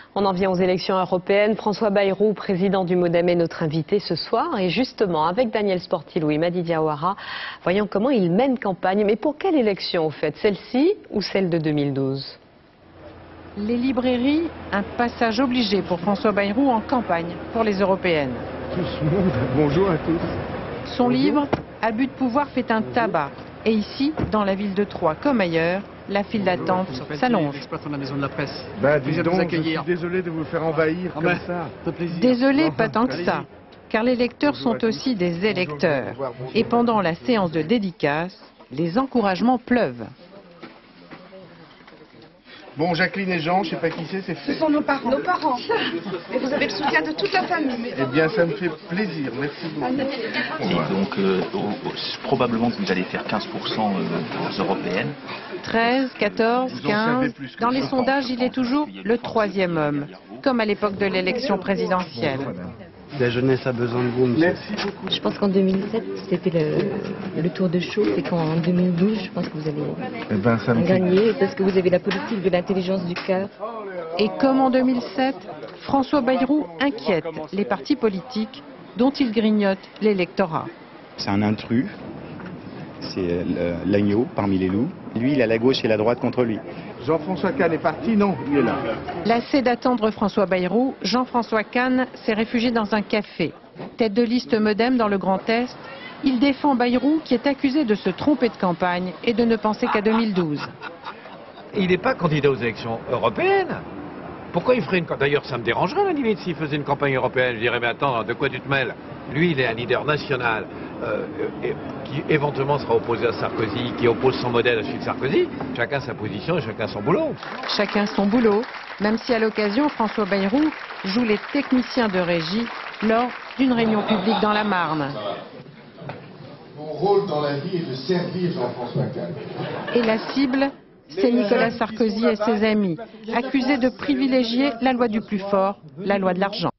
On en vient aux élections européennes. François Bayrou, président du MoDem, est notre invité ce soir. Et justement, avec Daniel Sportilou et Mady Diawara, voyons comment il mène campagne. Mais pour quelle élection, au fait? Celle-ci ou celle de 2012? Les librairies, un passage obligé pour François Bayrou en campagne pour les européennes. Bonjour à tous. Son livre, Abus de pouvoir, fait un tabac. Et ici, dans la ville de Troyes comme ailleurs, la file d'attente s'allonge. De la maison de la presse. Dis donc, je suis désolé de vous faire envahir comme ça. Désolé, pas tant que ça, car les lecteurs sont aussi des électeurs. Et pendant la séance de dédicace, les encouragements pleuvent. Bon, Jacqueline et Jean, je sais pas qui c'est fait. Ce sont nos parents. Nos parents. Et vous avez le soutien de toute la famille. Eh bien, ça me fait plaisir. Merci beaucoup. Et donc, probablement que vous allez faire 15% aux européennes. 13, 14, 15. Dans les sondages, il est toujours le troisième homme, comme à l'époque de l'élection présidentielle. La jeunesse a besoin de vous, monsieur. Merci beaucoup. Je pense qu'en 2007, c'était le tour de chauffe et qu'en 2012, je pense que vous allez gagner parce que vous avez la politique de l'intelligence du cœur. Et comme en 2007, François Bayrou inquiète les partis politiques dont il grignote l'électorat. C'est un intrus, c'est l'agneau parmi les loups. Lui, il a la gauche et la droite contre lui. Jean-François Kahn est parti? Non, il est là. Lassé d'attendre François Bayrou, Jean-François Kahn s'est réfugié dans un café. Tête de liste MoDem dans le Grand Est, il défend Bayrou qui est accusé de se tromper de campagne et de ne penser qu'à 2012. Il n'est pas candidat aux élections européennes. Pourquoi il ferait une campagne? D'ailleurs, ça me dérangerait à la limite s'il faisait une campagne européenne. Je dirais, mais attends, de quoi tu te mêles? Lui, il est un leader national qui éventuellement sera opposé à Sarkozy, qui oppose son modèle à celui de Sarkozy. Chacun sa position et chacun son boulot. Chacun son boulot, même si à l'occasion, François Bayrou joue les techniciens de régie lors d'une réunion publique dans la Marne. Mon rôle dans la vie est de servir Jean-François Kahn. Et la cible, c'est Nicolas Sarkozy et ses amis, accusés de privilégier la loi du plus fort, la loi de l'argent.